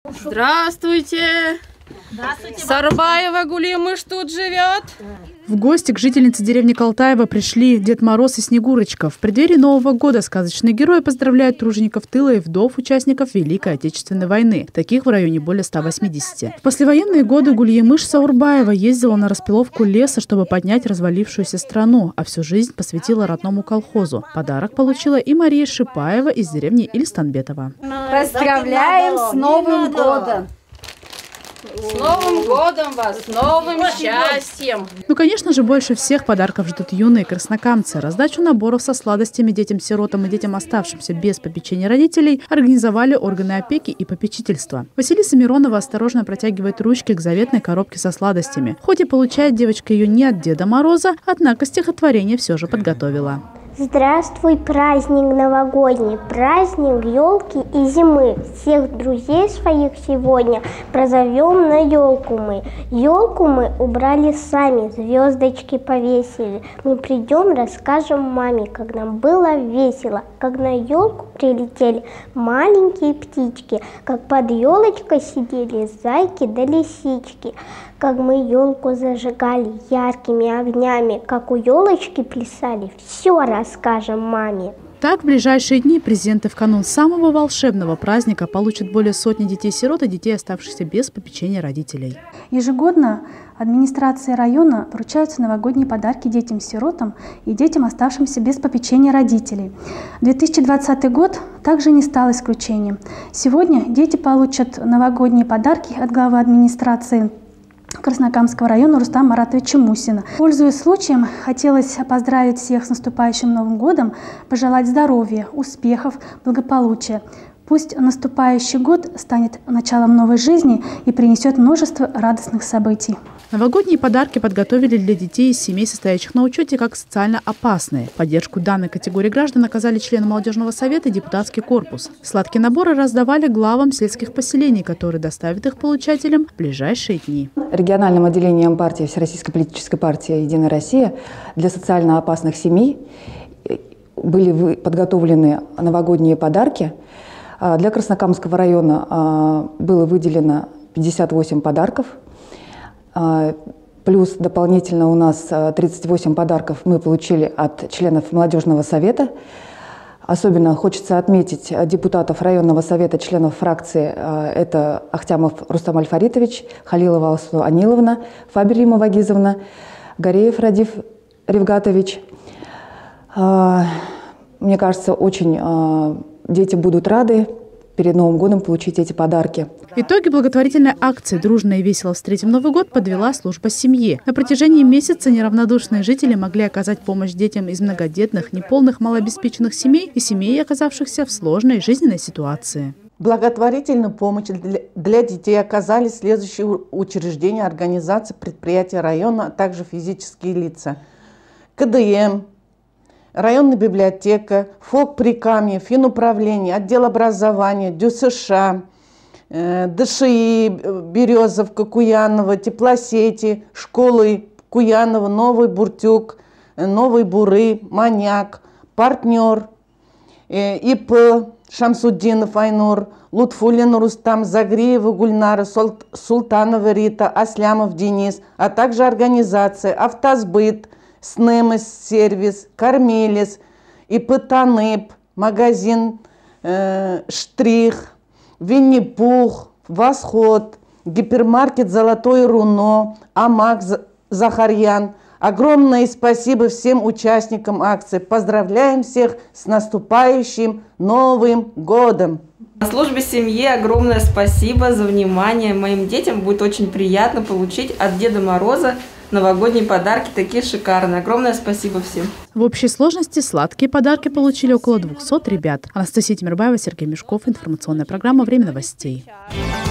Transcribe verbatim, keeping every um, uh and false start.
Здравствуйте! Здравствуйте! Сарбаева Гулимыш тут живет? В гости к жительнице деревни Калтаева пришли Дед Мороз и Снегурочка. В преддверии Нового года сказочные герои поздравляют тружеников тыла и вдов участников Великой Отечественной войны. Таких в районе более ста восьмидесяти. В послевоенные годы Гулимыш Саурбаева ездила на распиловку леса, чтобы поднять развалившуюся страну, а всю жизнь посвятила родному колхозу. Подарок получила и Мария Шипаева из деревни Ильстанбетова. Поздравляем с Новым годом! С Новым годом вас, с новым счастьем! Ну, конечно же, больше всех подарков ждут юные краснокамцы. Раздачу наборов со сладостями детям-сиротам и детям, оставшимся без попечения родителей, организовали органы опеки и попечительства. Василиса Миронова осторожно протягивает ручки к заветной коробке со сладостями. Хоть и получает девочка ее не от Деда Мороза, однако стихотворение все же подготовила. Здравствуй, праздник новогодний, праздник елки и зимы. Всех друзей своих сегодня прозовем на елку мы. Елку мы убрали сами, звездочки повесили. Мы придем, расскажем маме, как нам было весело, как на елку прилетели маленькие птички, как под елочкой сидели зайки да лисички, как мы елку зажигали яркими огнями, как у елочки плясали. Все расскажем маме. Так, в ближайшие дни презенты в канун самого волшебного праздника получат более сотни детей-сирот и детей, оставшихся без попечения родителей. Ежегодно администрации района вручаются новогодние подарки детям-сиротам и детям, оставшимся без попечения родителей. две тысячи двадцатый год также не стал исключением. Сегодня дети получат новогодние подарки от главы администрации Краснокамского района Рустама Маратовича Мусина. Пользуясь случаем, хотелось поздравить всех с наступающим Новым годом, пожелать здоровья, успехов, благополучия. Пусть наступающий год станет началом новой жизни и принесет множество радостных событий. Новогодние подарки подготовили для детей из семей, состоящих на учете, как социально опасные. Поддержку данной категории граждан оказали члены молодежного совета и депутатский корпус. Сладкие наборы раздавали главам сельских поселений, которые доставят их получателям в ближайшие дни. Региональным отделением партии Всероссийской политической партии «Единая Россия» для социально опасных семей были подготовлены новогодние подарки. Для Краснокамского района было выделено пятьдесят восемь подарков. Плюс дополнительно у нас тридцать восемь подарков мы получили от членов молодежного совета. Особенно хочется отметить депутатов районного совета, членов фракции. Это Ахтямов Рустам Альфаритович, Халилова Алсу Аниловна, Фабер Рима Вагизовна, Гореев Радиф Ревгатович. Мне кажется, очень дети будут рады перед Новым годом получить эти подарки. Итоги благотворительной акции «Дружно и весело встретим Новый год» подвела служба семьи. На протяжении месяца неравнодушные жители могли оказать помощь детям из многодетных, неполных, малообеспеченных семей и семей, оказавшихся в сложной жизненной ситуации. Благотворительную помощь для детей оказали следующие учреждения, организации, предприятия района, а также физические лица. ка дэ эм, районная библиотека, ФОК Прикамье, Финуправление, отдел образования, дэ эс ша, дэ шэ и Березовка, Куянова, теплосети, школы Куянова, Новый Буртюк, Новый Буры, Маняк, партнер, и пэ Шамсуддинов Айнур, Лутфулин Рустам, Загриева Гульнара, Султанова Рита, Аслямов Денис, а также организации «Автосбыт», «Снемес сервис», «Кормилис», и пэ Танып, магазин э, «Штрих», «Винни-Пух», «Восход», гипермаркет «Золотое руно», «Амак», «Захарьян». Огромное спасибо всем участникам акции. Поздравляем всех с наступающим Новым годом! На службе семьи огромное спасибо за внимание. Моим детям будет очень приятно получить от Деда Мороза новогодние подарки, такие шикарные. Огромное спасибо всем. В общей сложности сладкие подарки получили около двухсот ребят. Анастасия Тимирбаева, Сергей Мешков. Информационная программа «Время новостей».